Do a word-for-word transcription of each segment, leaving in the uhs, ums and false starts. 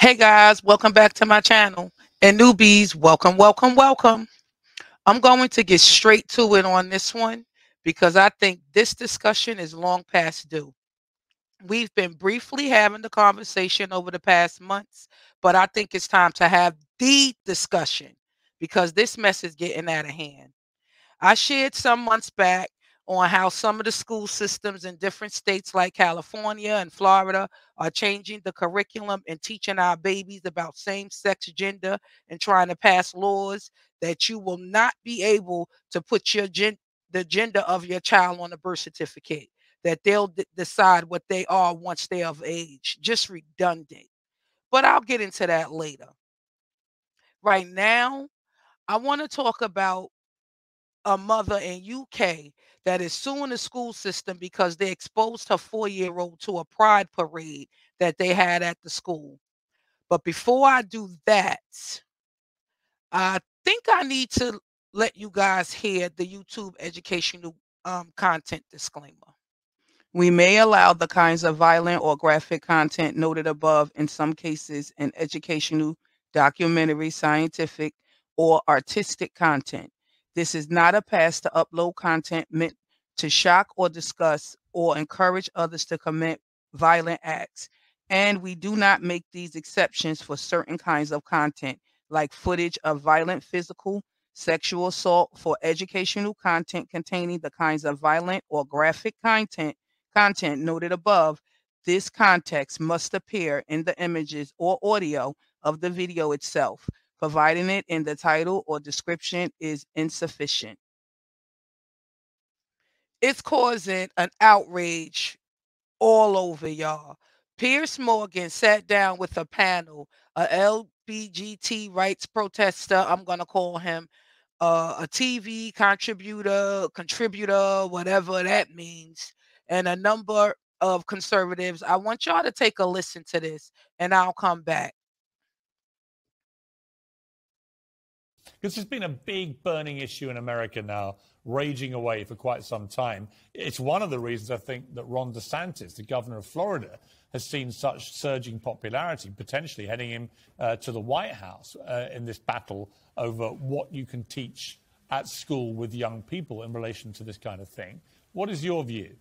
Hey guys, welcome back to my channel. And newbies, welcome, welcome, welcome. I'm going to get straight to it on this one because I think this discussion is long past due. We've been briefly having the conversation over the past months, but I think it's time to have the discussion because this mess is getting out of hand. I shared some months back on how some of the school systems in different states like California and Florida are changing the curriculum and teaching our babies about same-sex gender and trying to pass laws that you will not be able to put your gen- the gender of your child on a birth certificate, that they'll d- decide what they are once they're of age. Just redundant. But I'll get into that later. Right now, I want to talk about a mother in U K that is suing the school system because they exposed her four-year-old to a pride parade that they had at the school. But before I do that, I think I need to let you guys hear the YouTube educational um, content disclaimer. We may allow the kinds of violent or graphic content noted above in some cases in educational, documentary, scientific, or artistic content. This is not a pass to upload content meant to shock or disgust or encourage others to commit violent acts. And we do not make these exceptions for certain kinds of content, like footage of violent physical, sexual assault for educational content containing the kinds of violent or graphic content content noted above. This context must appear in the images or audio of the video itself. Providing it in the title or description is insufficient. It's causing an outrage all over, y'all. Piers Morgan sat down with a panel, a L B G T rights protester, I'm going to call him, uh, a T V contributor, contributor, whatever that means, and a number of conservatives. I want y'all to take a listen to this, and I'll come back. This has been a big burning issue in America now, raging away for quite some time. It's one of the reasons I think that Ron DeSantis, the governor of Florida, has seen such surging popularity, potentially heading him uh, to the White House uh, in this battle over what you can teach at school with young people in relation to this kind of thing. What is your view?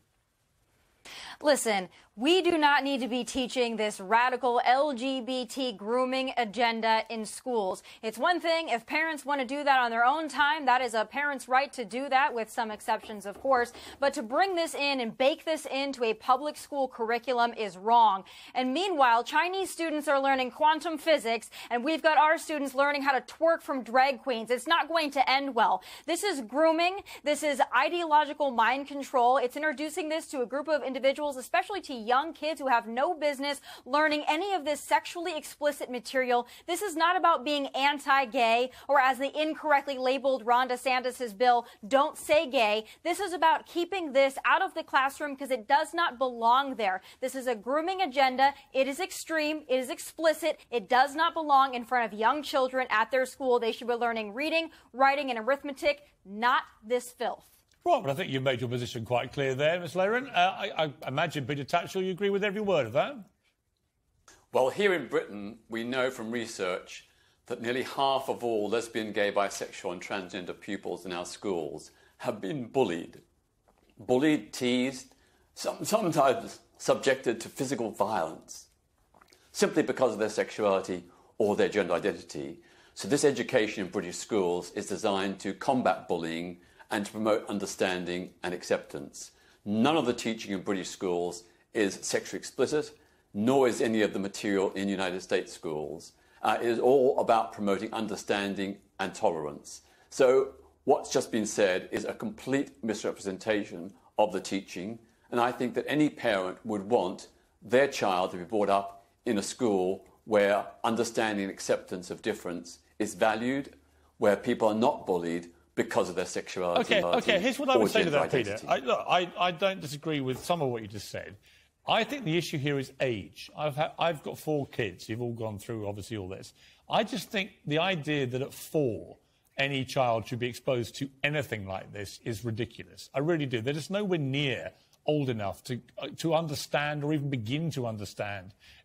Listen, we do not need to be teaching this radical L G B T grooming agenda in schools. It's one thing if parents want to do that on their own time. That is a parent's right to do that, with some exceptions, of course. But to bring this in and bake this into a public school curriculum is wrong. And meanwhile, Chinese students are learning quantum physics, and we've got our students learning how to twerk from drag queens. It's not going to end well. This is grooming. This is ideological mind control. It's introducing this to a group of individuals, especially to young kids who have no business learning any of this sexually explicit material. This is not about being anti-gay, or as the incorrectly labeled Ron DeSantis' bill, don't say gay. This is about keeping this out of the classroom because it does not belong there. This is a grooming agenda. It is extreme. It is explicit. It does not belong in front of young children at their school. They should be learning reading, writing, and arithmetic, not this filth. Well, but I think you've made your position quite clear there, Miz Laren. Uh, I, I imagine, Peter Tatchell, you agree with every word of that? Well, here in Britain, we know from research that nearly half of all lesbian, gay, bisexual and transgender pupils in our schools have been bullied. Bullied, teased, some, sometimes subjected to physical violence, simply because of their sexuality or their gender identity. So this education in British schools is designed to combat bullying and to promote understanding and acceptance. None of the teaching in British schools is sexually explicit, nor is any of the material in United States schools. Uh, it is all about promoting understanding and tolerance. So what's just been said is a complete misrepresentation of the teaching, and I think that any parent would want their child to be brought up in a school where understanding and acceptance of difference is valued, where people are not bullied because of their sexuality. Okay, okay. Here's what I would say to that, identity. Peter. I, look, I, I don't disagree with some of what you just said. I think the issue here is age. I've, ha- I've got four kids. You've all gone through, obviously, all this. I just think the idea that at four, any child should be exposed to anything like this is ridiculous. I really do. They're just nowhere near old enough to, uh, to understand or even begin to understand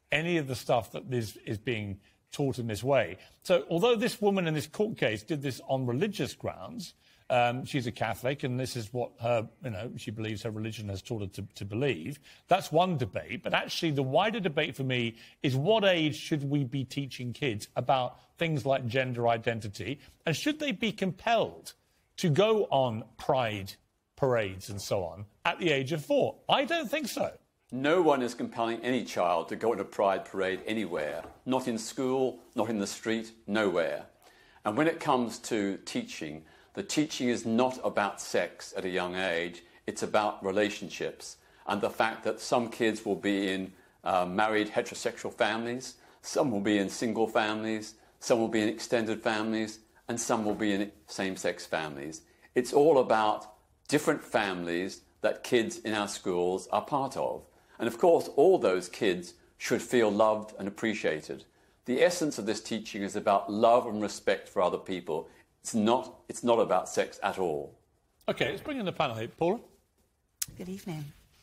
any of the stuff that is, is being taught in this way. So although this woman in this court case did this on religious grounds, um, she's a Catholic, and this is what her, you know, she believes her religion has taught her to, to believe. That's one debate. But actually, the wider debate for me is what age should we be teaching kids about things like gender identity? And should they be compelled to go on pride parades and so on at the age of four? I don't think so. No one is compelling any child to go on a pride parade anywhere. Not in school, not in the street, nowhere. And when it comes to teaching, the teaching is not about sex at a young age. It's about relationships and the fact that some kids will be in uh, married heterosexual families, some will be in single families, some will be in extended families, and some will be in same-sex families. It's all about different families that kids in our schools are part of. And of course, all those kids should feel loved and appreciated. The essence of this teaching is about love and respect for other people. It's not, it's not about sex at all. OK, let's bring in the panel here. Paula? Good evening.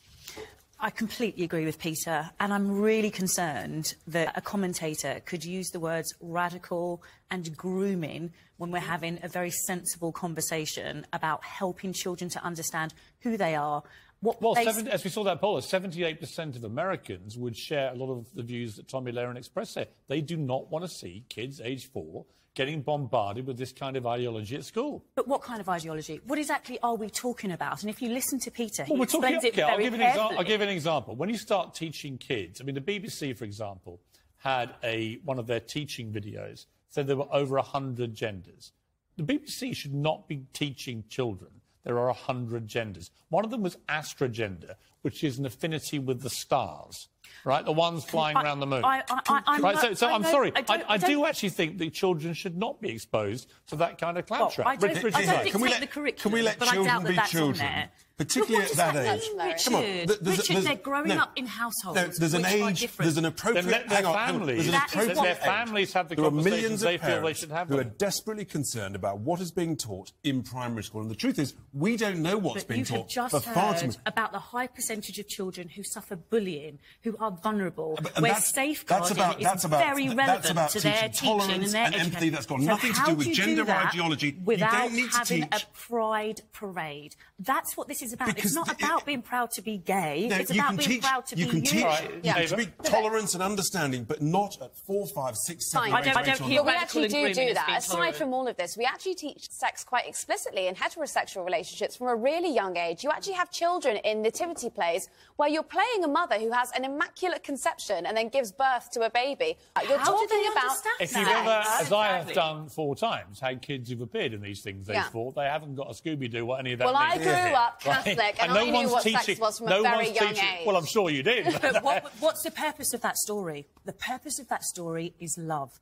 I completely agree with Peter, and I'm really concerned that a commentator could use the words radical and grooming when we're having a very sensible conversation about helping children to understand who they are. What well, they... seventy, as we saw that poll, seventy-eight percent of Americans would share a lot of the views that Tomi Lahren expressed there. They do not want to see kids aged four getting bombarded with this kind of ideology at school. But what kind of ideology? What exactly are we talking about? And if you listen to Peter, he well, we're explains talking, it okay, very I'll give, an carefully. I'll give an example. When you start teaching kids, I mean, the B B C, for example, had a one of their teaching videos said there were over one hundred genders. The B B C should not be teaching children there are one hundred genders. One of them was astrogender, which is an affinity with the stars. Right, the ones flying I, around the moon. I, I, I, right, so, so I I'm know, sorry. I, I, I, I don't, do actually think that children should not be exposed to that kind of claptrap. Well, I don't, Richard, I don't Richard, can we let, the curriculum, can we let but children I doubt that be that's children? On there. Particularly at that age. Richard, Come on, there's, Richard there's, they're growing no, up in households. No, there's an age, there's an appropriate... Then let their hang on, families, hang on, there's an their families have the there conversations they feel they should have. Who them. Are desperately concerned about what is being taught in primary school. And the truth is, we don't know what's but being you taught. Just for far too much. About the high percentage of children who suffer bullying, who are vulnerable, but, where that's, safeguarding that's about, that's is about, very that's relevant about to their teaching and their and education. empathy. That's got so nothing to do with gender do or ideology. Without you don't need to having teach... a pride parade. That's what this is about. Because it's not the, about it, being proud to be gay. No, it's you about can being teach, proud to you be can you. teach, Right. You Yeah. can speak tolerance and understanding, but not at four, five, six, seven, Fine. eight, I don't, eight, I don't on but we actually do do that. Aside from all of this, we actually teach sex quite explicitly in heterosexual relationships from a really young age. You actually have children in nativity plays where you're playing a mother who has an immaculate conception and then gives birth to a baby. You're How talking do they about if sex. you've ever, as I have done four times, had kids who've appeared in these things they Yeah. thought, they haven't got a Scooby-Doo what any of that Well, means. I grew Yeah. up Catholic, Right? and, and no I knew one's what teaching, sex was from no a very one's young teaching, age. Well, I'm sure you did. But what, what's the purpose of that story? The purpose of that story is love.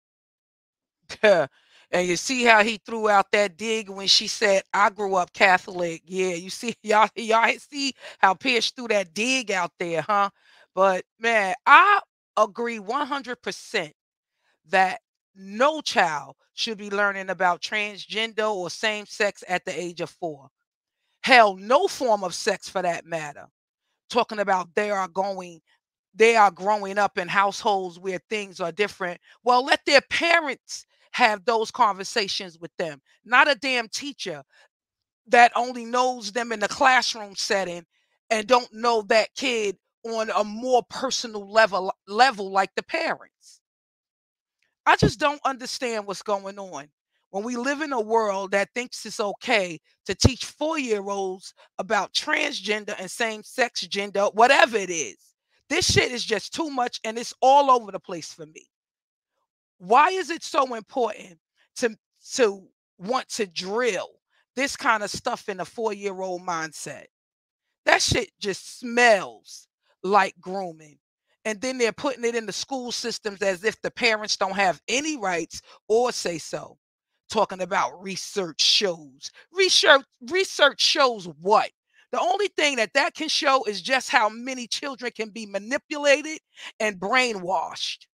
And you see how he threw out that dig when she said, I grew up Catholic. Yeah, you see, y'all, y'all see how Pierce threw that dig out there, huh? But man, I agree one hundred percent that no child should be learning about transgender or same sex at the age of four. Hell, no form of sex for that matter. Talking about they are going, they are growing up in households where things are different. Well, let their parents have those conversations with them, not a damn teacher that only knows them in the classroom setting and don't know that kid on a more personal level level like the parents. I just don't understand what's going on when we live in a world that thinks it's okay to teach four-year-olds about transgender and same-sex gender, whatever it is. This shit is just too much, and it's all over the place for me. Why is it so important to, to want to drill this kind of stuff in a four-year-old mindset? That shit just smells like grooming. And then they're putting it in the school systems as if the parents don't have any rights or say so. Talking about research shows. Research, research shows what? The only thing that that can show is just how many children can be manipulated and brainwashed.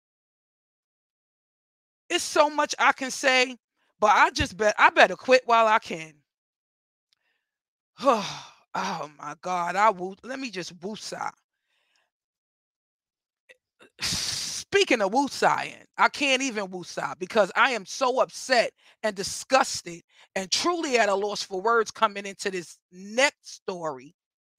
It's so much I can say, but I just bet I better quit while I can. Oh my God, I will. Let me just woosah. speaking of woosaying, I can't even woosah because I am so upset and disgusted and truly at a loss for words coming into this next story.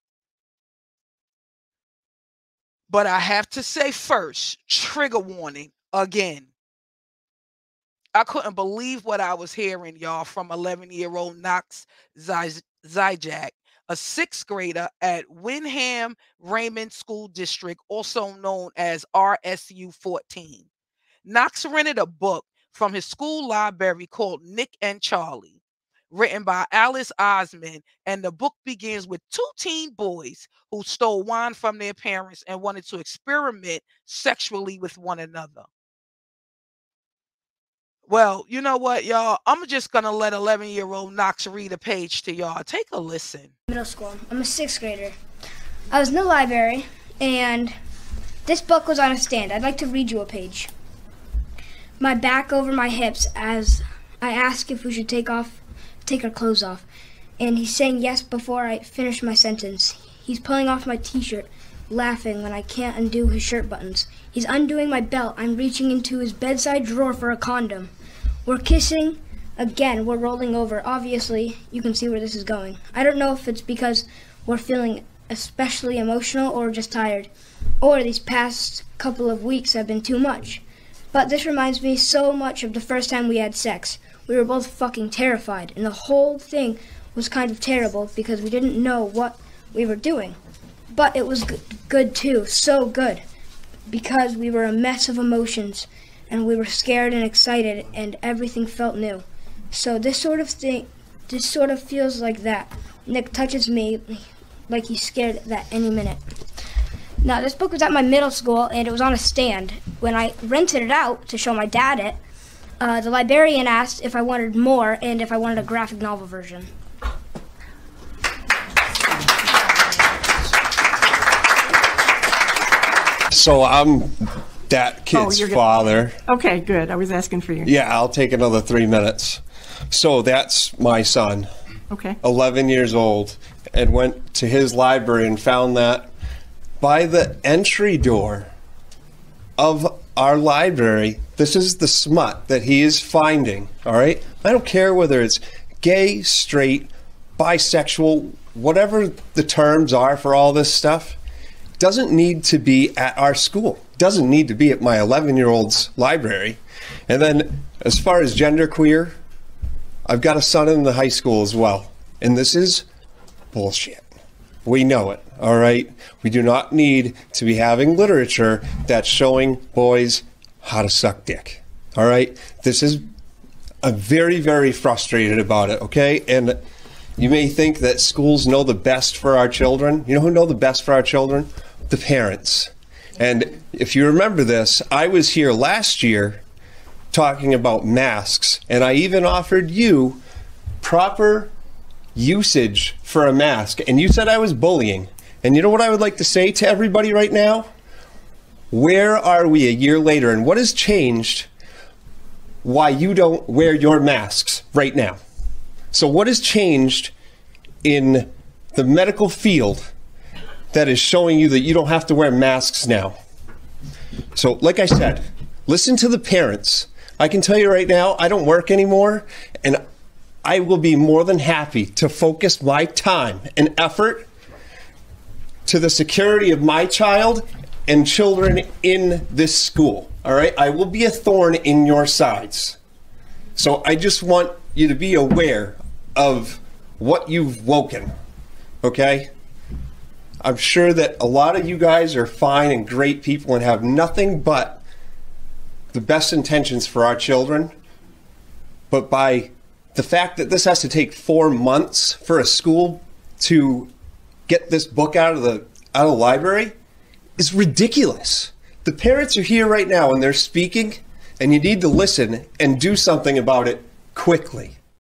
But I have to say first, trigger warning again. I couldn't believe what I was hearing, y'all, from eleven-year-old Knox Zajac, a sixth grader at Windham Raymond School District, also known as R S U fourteen. Knox rented a book from his school library called Nick and Charlie, written by Alice Osman, and the book begins with two teen boys who stole wine from their parents and wanted to experiment sexually with one another. Well, you know what, y'all? I'm just going to let eleven-year-old Knox read a page to y'all. Take a listen. Middle school. I'm a sixth grader. I was in the library, and this book was on a stand. I'd like to read you a page. My back over my hips as I ask if we should take off, take our clothes off. And he's saying yes before I finish my sentence. He's pulling off my t-shirt, laughing when I can't undo his shirt buttons. He's undoing my belt. I'm reaching into his bedside drawer for a condom. We're kissing. Again, we're rolling over. Obviously, you can see where this is going. I don't know if it's because we're feeling especially emotional or just tired, or these past couple of weeks have been too much. But this reminds me so much of the first time we had sex. We were both fucking terrified, and the whole thing was kind of terrible because we didn't know what we were doing. But it was good, good too, so good, because we were a mess of emotions, and we were scared and excited, and everything felt new. So this sort of thing, this sort of feels like that. Nick touches me like he's scared that any minute. Now, this book was at my middle school, and it was on a stand. When I rented it out to show my dad it, uh, the librarian asked if I wanted more and if I wanted a graphic novel version. So I'm that kid's oh, father. Okay, good. I was asking for you. Yeah, I'll take another three minutes. So that's my son. Okay. eleven years old, and went to his library and found that by the entry door of our library, this is the smut that he is finding, all right? I don't care whether it's gay, straight, bisexual, whatever the terms are for all this stuff. Doesn't need to be at our school. Doesn't need to be at my eleven-year-old's library. And then as far as genderqueer, I've got a son in the high school as well. And this is bullshit. We know it, all right? We do not need to be having literature that's showing boys how to suck dick, all right? This is, I'm very, very frustrated about it, okay? And you may think that schools know the best for our children. You know who know the best for our children? The parents. And if you remember this, I was here last year talking about masks, and I even offered you proper usage for a mask, and you said I was bullying. And you know what I would like to say to everybody right now? Where are we a year later, and what has changed why you don't wear your masks right now? So what has changed in the medical field that is showing you that you don't have to wear masks now? So like I said, listen to the parents. I can tell you right now, I don't work anymore, and I will be more than happy to focus my time and effort to the security of my child and children in this school, all right? I will be a thorn in your sides. So I just want you to be aware of what you've woken, okay? I'm sure that a lot of you guys are fine and great people and have nothing but the best intentions for our children. But by the fact that this has to take four months for a school to get this book out of the out of the library is ridiculous. The parents are here right now and they're speaking, and you need to listen and do something about it quickly.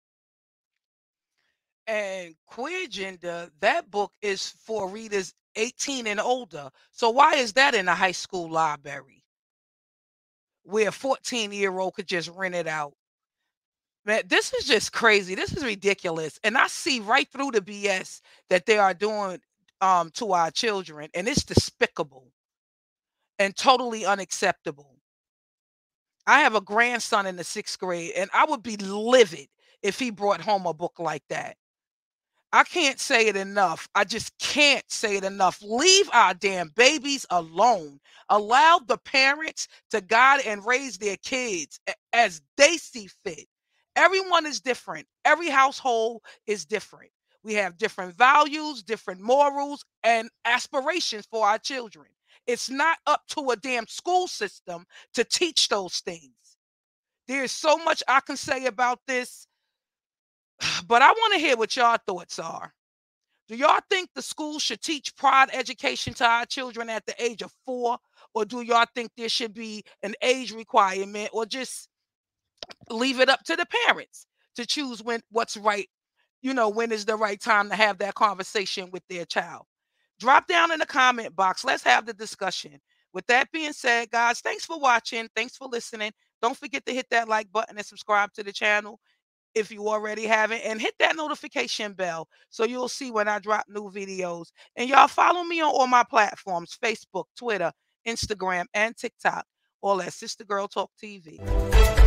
And Queer Agenda, that book is for readers eighteen and older. So why is that in a high school library where a fourteen-year-old could just rent it out? Man, this is just crazy. This is ridiculous. And I see right through the B S that they are doing um, to our children, and it's despicable. and totally unacceptable. I have a grandson in the sixth grade, and I would be livid if he brought home a book like that. I can't say it enough. I just can't say it enough. Leave our damn babies alone. Allow the parents to guide and raise their kids as they see fit. Everyone is different. Every household is different. We have different values, different morals, and aspirations for our children. It's not up to a damn school system to teach those things. There's so much I can say about this, but I want to hear what y'all thoughts are. Do y'all think the school should teach pride education to our children at the age of four? Or do y'all think there should be an age requirement, or just leave it up to the parents to choose when what's right, you know, when is the right time to have that conversation with their child? Drop down in the comment box. Let's have the discussion. With that being said, guys, thanks for watching. Thanks for listening. Don't forget to hit that like button and subscribe to the channel if you already haven't, and hit that notification bell so you'll see when I drop new videos. And y'all follow me on all my platforms, Facebook, Twitter, Instagram, and TikTok, all at Sister Girl Talk T V.